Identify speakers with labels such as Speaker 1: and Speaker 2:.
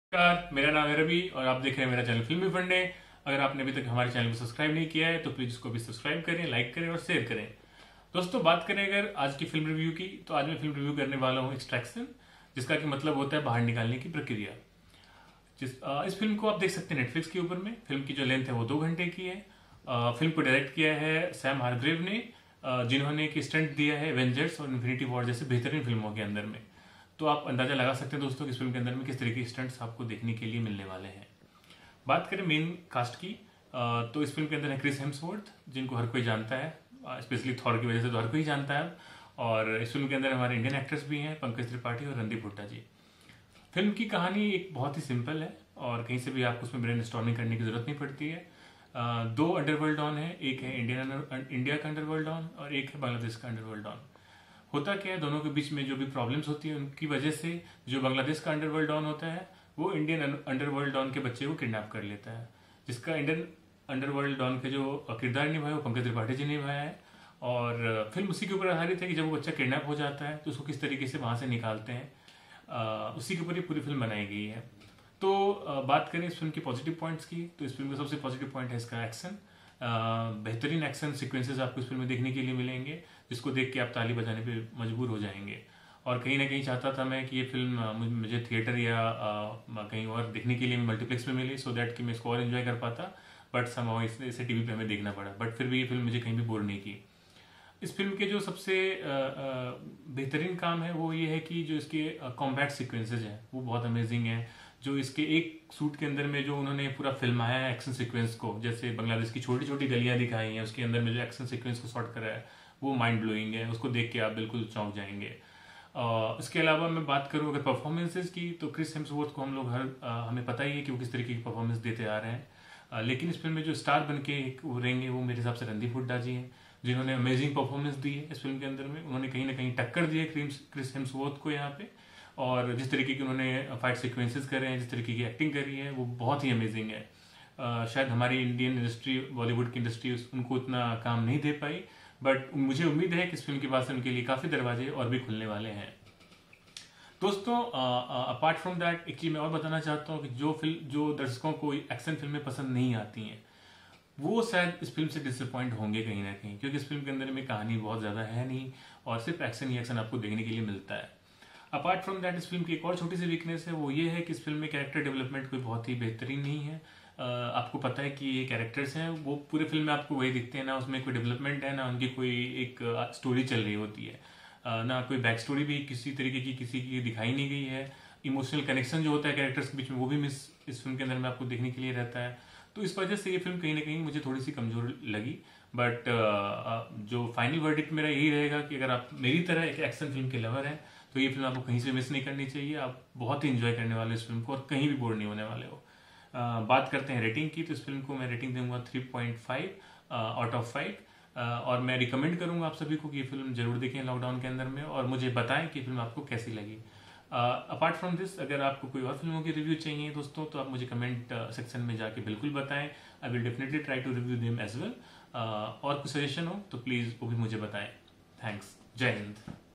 Speaker 1: नमस्कार, मेरा नाम है रवि और आप देख रहे हैं मेरा चैनल फिल्मी फंडे। अगर आपने अभी तक हमारे चैनल को सब्सक्राइब नहीं किया है तो प्लीज इसको भी सब्सक्राइब करें, लाइक करें और शेयर करें। दोस्तों, बात करें अगर आज की फिल्म रिव्यू की, तो आज मैं फिल्म रिव्यू करने वाला हूँ एक्सट्रैक्शन, जिसका कि मतलब होता है बाहर निकालने की प्रक्रिया। इस फिल्म को आप देख सकते हैं नेटफ्लिक्स के ऊपर में। फिल्म की जो लेंथ है वो 2 घंटे की है। फिल्म को डायरेक्ट किया है सैम हारग्रेव ने, जिन्होंने एक स्टंट दिया है एवेंजर्स और इन्फिनिटी वॉर जैसे बेहतरीन फिल्मों के अंदर में। तो आप अंदाजा लगा सकते हैं दोस्तों कि इस फिल्म के अंदर में किस तरह के स्टंट्स आपको देखने के लिए मिलने वाले हैं। बात करें मेन कास्ट की, तो इस फिल्म के अंदर है क्रिस हेम्सवर्थ, जिनको हर कोई जानता है, स्पेशली थॉर की वजह से तो हर कोई जानता है। और इस फिल्म के अंदर हमारे इंडियन एक्टर्स भी हैं, पंकज त्रिपाठी और रणदीप हुड्डा जी। फिल्म की कहानी एक बहुत ही सिंपल है और कहीं से भी आपको उसमें ब्रेन स्टॉर्मिंग करने की जरूरत नहीं पड़ती है। दो अंडरवर्ल्ड डॉन है, एक है इंडिया का अंडरवर्ल्ड डॉन और एक है बांग्लादेश का अंडरवर्ल्ड डॉन। होता क्या है, दोनों के बीच में जो भी प्रॉब्लम्स होती है उनकी वजह से जो बांग्लादेश का अंडरवर्ल्ड डॉन होता है वो इंडियन अंडरवर्ल्ड डॉन के बच्चे को किडनैप कर लेता है। जिसका इंडियन अंडरवर्ल्ड डॉन के जो किरदार निभाया वो पंकज त्रिपाठी जी ने निभाया है। और फिल्म उसी के ऊपर आधारित है कि जब वो बच्चा किडनैप हो जाता है तो उसको किस तरीके से वहां से निकालते हैं, उसी के ऊपर ही पूरी फिल्म बनाई गई है। तो बात करें इस फिल्म के पॉजिटिव पॉइंट्स की, तो इस फिल्म का सबसे पॉजिटिव पॉइंट है इसका एक्शन। बेहतरीन एक्शन सीक्वेंसेस आपको इस फिल्म में देखने के लिए मिलेंगे, जिसको देख के आप ताली बजाने पे मजबूर हो जाएंगे। और कहीं ना कहीं चाहता था मैं कि ये फिल्म मुझे थिएटर या कहीं और देखने के लिए मल्टीप्लेक्स में मिली, सो दैट कि मैं इसको और एंजॉय कर पाता। बट समहाउ इसे टीवी पे हमें देखना पड़ा। बट फिर भी ये फिल्म मुझे कहीं भी बोर नहीं की। इस फिल्म के जो सबसे बेहतरीन काम है वो ये है कि जो इसके कॉम्बैट सीक्वेंसेज हैं वो बहुत अमेजिंग हैं। जो इसके एक सूट के अंदर में जो उन्होंने पूरा फिल्माया है एक्शन सीक्वेंस को, जैसे बांग्लादेश की छोटी छोटी गलियां दिखाई हैं, उसके अंदर में जो एक्शन सीक्वेंस को शॉट करा है वो माइंड ब्लोइंग है। उसको देख के आप बिल्कुल चौंक जाएंगे। इसके अलावा मैं बात करूँ अगर परफॉर्मेंसेज की, तो क्रिस हेम्सवर्थ को हम लोग हमें पता ही है कि वो किस तरीके की परफॉर्मेंस देते आ रहे हैं। लेकिन इस फिल्म में जो स्टार बन के उभरेंगे वो मेरे हिसाब से रणदीप हुड्डा जी हैं, जिन्होंने अमेजिंग परफॉर्मेंस दी है इस फिल्म के अंदर में। उन्होंने कहीं ना कहीं टक्कर दी है क्रिस हेम्सवर्थ को यहाँ पे। और जिस तरीके की उन्होंने फाइट सीक्वेंसेस करे हैं, जिस तरीके की एक्टिंग करी है वो बहुत ही अमेजिंग है। शायद हमारी इंडियन इंडस्ट्री, बॉलीवुड की इंडस्ट्री उनको उतना काम नहीं दे पाई। बट मुझे उम्मीद है कि इस फिल्म के बाद से उनके लिए काफ़ी दरवाजे और भी खुलने वाले हैं। दोस्तों, अपार्ट फ्रॉम दैट एक चीज़ मैं और बताना चाहता हूँ कि जो दर्शकों को एक्शन फिल्में पसंद नहीं आती हैं वो शायद इस फिल्म से डिसअपॉइंट होंगे कहीं ना कहीं, क्योंकि इस फिल्म के अंदर में कहानी बहुत ज़्यादा है नहीं और सिर्फ एक्शन ही एक्शन आपको देखने के लिए मिलता है। अपार्ट फ्रॉम दैट इस फिल्म की एक और छोटी सी वीकनेस है, वो ये है कि इस फिल्म में कैरेक्टर डेवलपमेंट कोई बहुत ही बेहतरीन नहीं है। आपको पता है कि ये कैरेक्टर्स हैं वो पूरे फिल्म में आपको वही दिखते हैं, ना उसमें कोई डेवलपमेंट है ना उनकी कोई एक स्टोरी चल रही होती है। ना कोई बैक स्टोरी भी किसी तरीके की किसी की दिखाई नहीं गई है। इमोशनल कनेक्शन जो होता है कैरेक्टर्स के बीच में वो भी मिस इस फिल्म के अंदर में आपको देखने के लिए रहता है। तो इस वजह से ये फिल्म कहीं ना कहीं मुझे थोड़ी सी कमजोर लगी। बट जो फाइनल वर्डिक्ट मेरा यही रहेगा कि अगर आप मेरी तरह एक एक्शन फिल्म के लवर हैं तो ये फिल्म आपको कहीं से मिस नहीं करनी चाहिए। आप बहुत ही इंजॉय करने वाले इस फिल्म को और कहीं भी बोर नहीं होने वाले हो। बात करते हैं रेटिंग की, तो इस फिल्म को मैं रेटिंग दूंगा 3.5 आउट ऑफ 5। और मैं रिकमेंड करूंगा आप सभी को कि ये फिल्म जरूर देखें लॉकडाउन के अंदर में, और मुझे बताएं कि फिल्म आपको कैसी लगी। अपार्ट फ्रॉम दिस, अगर आपको कोई और फिल्मों की रिव्यू चाहिए दोस्तों तो आप मुझे कमेंट सेक्शन में जाके बिल्कुल बताएं। I will definitely try to review them as well. और कुछ सजेशन हो तो प्लीज़ वो भी मुझे बताएं। थैंक्स। जय हिंद।